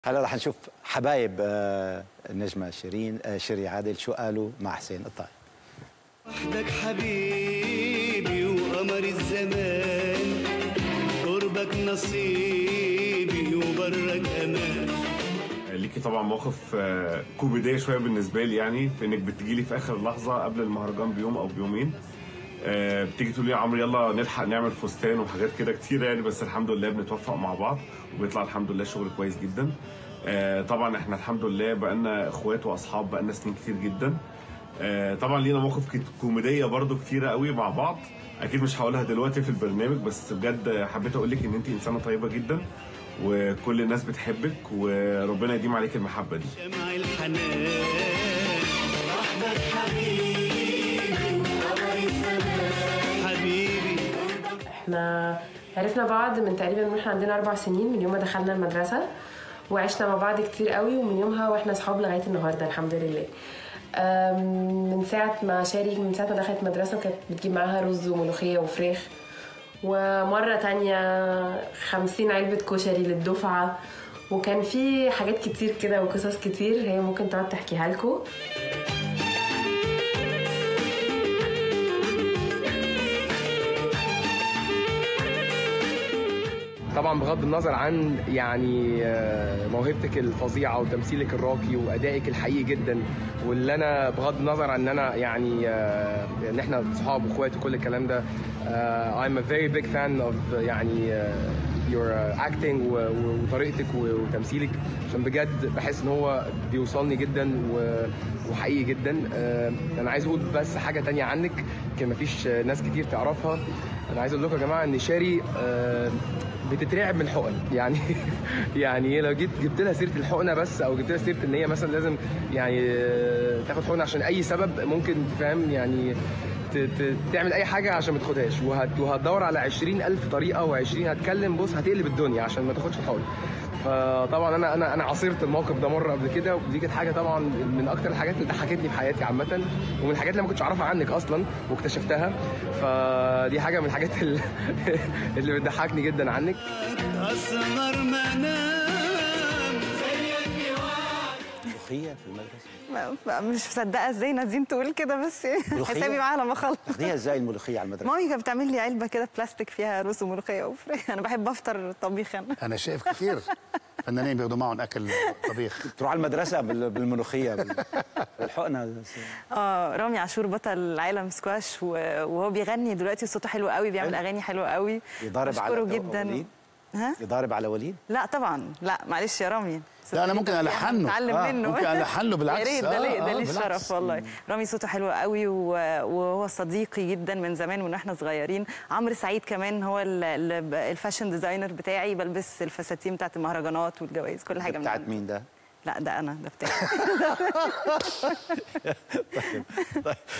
هلا رح نشوف حبايب النجمة شيري عادل شو قالوا مع حسين الطاي. وحدك حبيبي وقمر الزمان، قربك نصيبي وبرك امان. ليكي طبعا موقف كوميدية شوية بالنسبة لي، يعني في انك بتجيلي في اخر لحظة قبل المهرجان بيوم او بيومين، بتيجي تقولي يا عمرو يلا نلحق نعمل فستان وحاجات كده كتيرة يعني، بس الحمد لله بنتوفق مع بعض وبيطلع الحمد لله شغل كويس جدا. طبعا احنا الحمد لله بقالنا اخوات واصحاب بقالنا سنين كتير جدا. طبعا لينا مواقف كوميدية برضو كتيرة قوي مع بعض، اكيد مش هقولها دلوقتي في البرنامج، بس بجد حبيت اقول لك ان انت انسانة طيبة جدا وكل الناس بتحبك وربنا يديم عليك المحبة دي. شمع الحنان وحدك حبيبي وقمر الزمان حبيبي. احنا عرفنا بعض من تقريبا من احنا عندنا 4 سنين، من يوم ما دخلنا المدرسة وعشنا مع بعض كتير قوي، ومن يومها واحنا صحاب لغاية النهاردة الحمد لله. من ساعة ما دخلت مدرسة وكانت بتجيب معاها رز وملوخية وفراخ، ومرة تانية 50 علبة كشري للدفعة، وكان في حاجات كتير كده وقصص كتير هي ممكن تقعد تحكيها لكم. طبعا بغض النظر عن يعني موهبتك الفظيعه وتمثيلك الراقي وادائك الحقيقي جدا، واللي انا بغض النظر عن ان انا يعني ان احنا صحاب واخوات وكل الكلام ده، I'm a very big fan of يعني your acting وطريقتك وتمثيلك، عشان بجد بحس ان هو بيوصلني جدا وحقيقي جدا. انا عايز اقول بس حاجه تانية عنك يمكن مفيش ناس كتير تعرفها. انا عايز اقول لكم يا جماعه ان شيري بتترعب من الحقن، يعني لو جبت لها سيره الحقنه بس، او جبت لها سيره ان هي مثلا لازم يعني تاخد حقنه عشان اي سبب، ممكن تفهم يعني تعمل اي حاجه عشان ما تاخدهاش، وهتدور على 20,000 طريقه و20 هتكلم بص هتقلب الدنيا عشان ما تاخدش الحقنه. فطبعا انا عاصرت الموقف ده مره قبل كده، ودي كانت حاجه طبعا من اكتر الحاجات اللي ضحكتني في حياتي عامه، ومن الحاجات اللي ما كنتش اعرفها عنك اصلا واكتشفتها، فدي حاجه من الحاجات اللي بتضحكني جدا عنك. اسمر منام ملوخية في المدرسة؟ مش مصدقه ازاي نادين تقول كده، بس حسابي معاها لما اخلص. تاخديها ازاي الملوخية على المدرسة؟ مامي كانت بتعمل لي علبه كده بلاستيك فيها رز وملوخيه وفراخ. انا بحب افطر طبيخ. انا شايف كثير فنانين بياخدوا معهم اكل طبيخ. تروح على المدرسة بالملوخية بالحقنة. رامي عاشور بطل العالم سكواش، وهو بيغني دلوقتي صوته حلو قوي، بيعمل اغاني حلوه قوي. يضارب على وليد؟ يضارب على وليد؟ لا طبعا، لا معلش يا رامي. لا انا ممكن الحن له، اتعلم منه. ممكن الحن له بالعكس. يا ريت، ده ليه الشرف والله. رامي صوته حلو قوي وهو صديقي جدا من زمان من واحنا صغيرين. عمرو سعيد كمان هو الفاشن ديزاينر بتاعي، بلبس الفساتين بتاعت المهرجانات والجوائز كل حاجه. بتاعت مين ده؟ لا ده انا، ده بتاعي. طيب.